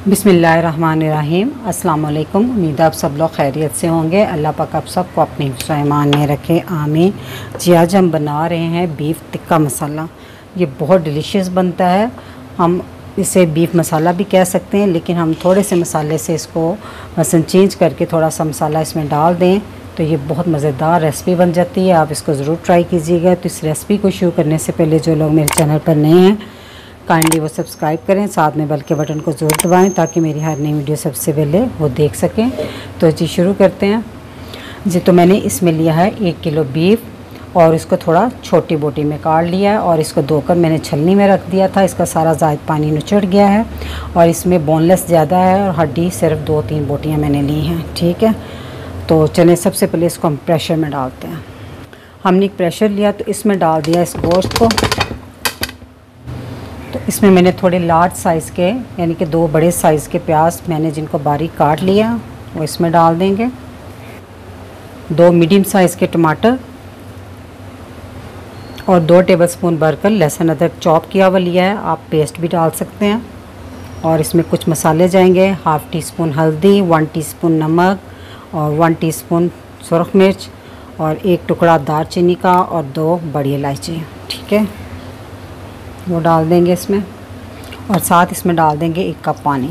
बिस्मिल्लाहिर्रहमानिर्रहीम। अस्सलाम वालेकुम। उम्मीद आप सब लोग खैरियत से होंगे। अल्लाह पाक आप सबको अपने हिफ्ज़ व ईमान में रखे, आमीन। जी आज हम बना रहे हैं बीफ टिक्का मसाला। ये बहुत डिलीशियस बनता है। हम इसे बीफ मसाला भी कह सकते हैं, लेकिन हम थोड़े से मसाले से इसको मसन चेंज करके थोड़ा सा मसाला इसमें डाल दें तो ये बहुत मज़ेदार रेसिपी बन जाती है। आप इसको ज़रूर ट्राई कीजिएगा। तो इस रेसिपी को शुरू करने से पहले जो लोग मेरे चैनल पर नए हैं काइंडली वो सब्सक्राइब करें, साथ में बेल के बटन को ज़रूर दबाएं ताकि मेरी हर नई वीडियो सबसे पहले वो देख सकें। तो जी शुरू करते हैं जी। तो मैंने इसमें लिया है 1 किलो बीफ और इसको थोड़ा छोटी बोटी में काट लिया है और इसको धोकर मैंने छलनी में रख दिया था। इसका सारा ज़ायद पानी निचड़ गया है और इसमें बोनलेस ज़्यादा है और हड्डी सिर्फ 2-3 बोटियाँ मैंने ली हैं। ठीक है, तो चलें सबसे पहले इसको हम प्रेशर में डालते हैं। हमने एक प्रेशर लिया तो इसमें डाल दिया इस गोश्त को। तो इसमें मैंने थोड़े लार्ज साइज़ के यानी कि 2 बड़े साइज़ के प्याज मैंने जिनको बारीक काट लिया वो इसमें डाल देंगे। 2 मीडियम साइज़ के टमाटर और 2 टेबलस्पून भरकर लहसुन अदरक चॉप किया हुआ लिया है। आप पेस्ट भी डाल सकते हैं। और इसमें कुछ मसाले जाएंगे। 1/2 टीस्पून हल्दी, 1 टीस्पून नमक और 1 टीस्पून सुरख मिर्च और 1 टुकड़ा दालचीनी का और 2 बड़ी इलायची। ठीक है, वो डाल देंगे इसमें और साथ इसमें डाल देंगे 1 कप पानी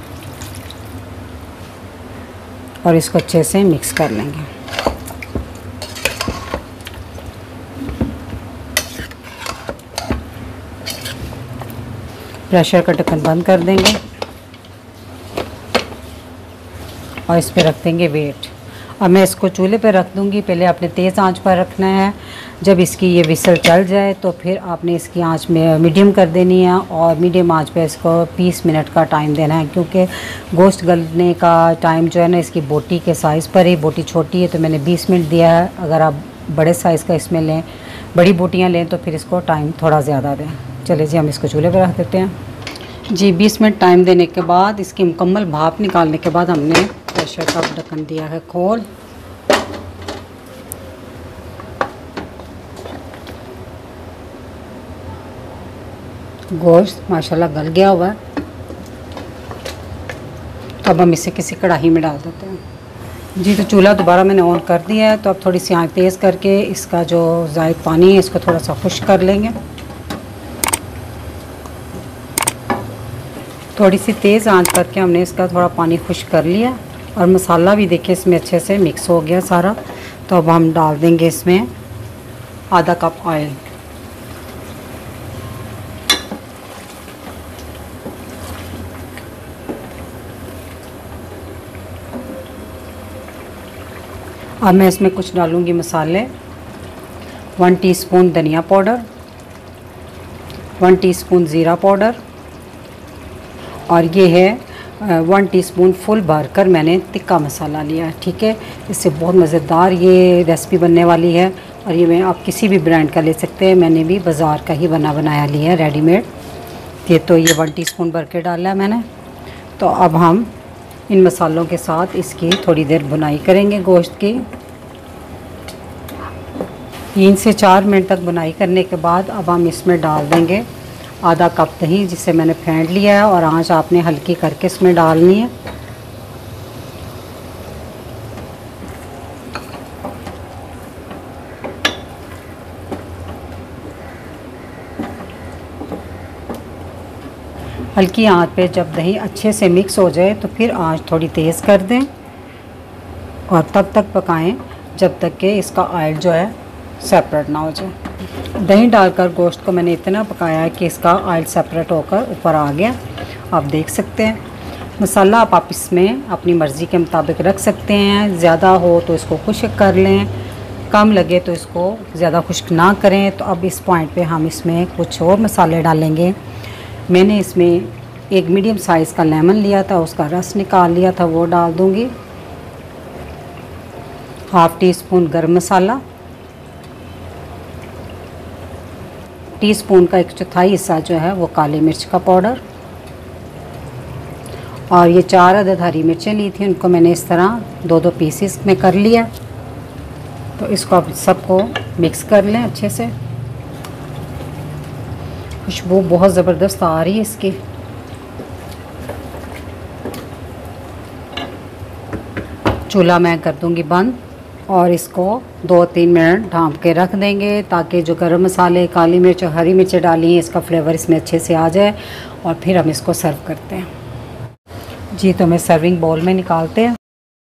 और इसको अच्छे से मिक्स कर लेंगे। प्रेशर का ढक्कन बंद कर देंगे और इस पर रख देंगे वेट। अब मैं इसको चूल्हे पर रख दूंगी। पहले आपने तेज़ आंच पर रखना है। जब इसकी ये विसल चल जाए तो फिर आपने इसकी आंच में मीडियम कर देनी है और मीडियम आंच पे इसको 20 मिनट का टाइम देना है, क्योंकि गोश्त गलने का टाइम जो है ना इसकी बोटी के साइज़ पर ही, बोटी छोटी है तो मैंने 20 मिनट दिया है। अगर आप बड़े साइज़ का इसमें लें, बड़ी बोटियाँ लें तो फिर इसको टाइम थोड़ा ज़्यादा दें। चलिए जी हम इसको चूल्हे पर रख देते हैं जी। 20 मिनट टाइम देने के बाद इसकी मुकम्मल भाप निकालने के बाद हमने प्रेशर का ढक्कन दिया है खोल। गोश्त माशाल्लाह गल गया हुआ है। तो अब हम इसे किसी कढ़ाई में डाल देते हैं जी। तो चूल्हा दोबारा मैंने ऑन कर दिया है। तो अब थोड़ी सी आंच तेज़ करके इसका जो ज़ायद पानी है इसको थोड़ा सा खुश्क कर लेंगे। थोड़ी सी तेज़ आंच करके हमने इसका थोड़ा पानी खुश्क कर लिया और मसाला भी देखिए इसमें अच्छे से मिक्स हो गया सारा। तो अब हम डाल देंगे इसमें आधा कप ऑयल। अब मैं इसमें कुछ डालूंगी मसाले। 1 टीस्पून धनिया पाउडर, 1 टीस्पून ज़ीरा पाउडर और ये है 1 टीस्पून फुल भरकर मैंने टिक्का मसाला लिया है। ठीक है, इससे बहुत मज़ेदार ये रेसिपी बनने वाली है और ये मैं आप किसी भी ब्रांड का ले सकते हैं। मैंने भी बाज़ार का ही बनाया लिया है रेडीमेड। ये तो ये 1 टीस्पून भर के डाला है मैंने। तो अब हम इन मसालों के साथ इसकी थोड़ी देर भुनाई करेंगे गोश्त की। 3 से 4 मिनट तक भुनाई करने के बाद अब हम इसमें डाल देंगे आधा कप दही, जिसे मैंने फेंट लिया है और आंच आपने हल्की करके इसमें डालनी है। हल्की आंच पे जब दही अच्छे से मिक्स हो जाए तो फिर आंच थोड़ी तेज़ कर दें और तब तक पकाएं जब तक कि इसका ऑयल जो है सेपरेट ना हो जाए। दही डालकर गोश्त को मैंने इतना पकाया है कि इसका ऑयल सेपरेट होकर ऊपर आ गया, आप देख सकते हैं। मसाला आप इसमें अपनी मर्ज़ी के मुताबिक रख सकते हैं। ज़्यादा हो तो इसको खुश्क कर लें, कम लगे तो इसको ज़्यादा खुश्क ना करें। तो अब इस पॉइंट पे हम इसमें कुछ और मसाले डालेंगे। मैंने इसमें 1 मीडियम साइज़ का लेमन लिया था, उसका रस निकाल लिया था, वो डाल दूँगी। 1/2 टीस्पून गरम मसाला, टीस्पून का 1/4 हिस्सा जो है वो काली मिर्च का पाउडर और ये 4 अदद हरी मिर्चें ली थी, उनको मैंने इस तरह 2-2 पीसेस में कर लिया। तो इसको अब सबको मिक्स कर लें अच्छे से। खुशबू बहुत ज़बरदस्त आ रही है इसकी। चूल्हा मैं कर दूंगी बंद और इसको 2-3 मिनट ढाँप के रख देंगे ताकि जो गरम मसाले, काली मिर्च और हरी मिर्च डाली हैं इसका फ्लेवर इसमें अच्छे से आ जाए और फिर हम इसको सर्व करते हैं। जी तो हमें सर्विंग बाउल में निकालते हैं।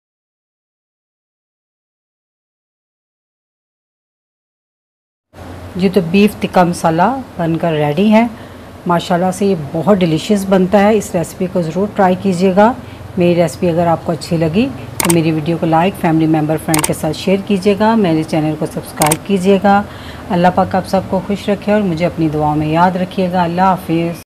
जी तो बीफ टिक्का मसाला बनकर रेडी है। माशाल्लाह से ये बहुत डिलीशियस बनता है। इस रेसिपी को ज़रूर ट्राई कीजिएगा। मेरी रेसिपी अगर आपको अच्छी लगी तो मेरी वीडियो को लाइक, फैमिली मेम्बर, फ्रेंड के साथ शेयर कीजिएगा। मेरे चैनल को सब्सक्राइब कीजिएगा। अल्लाह पाक आप सबको खुश रखे और मुझे अपनी दुआओं में याद रखिएगा। अल्लाह हाफिज़।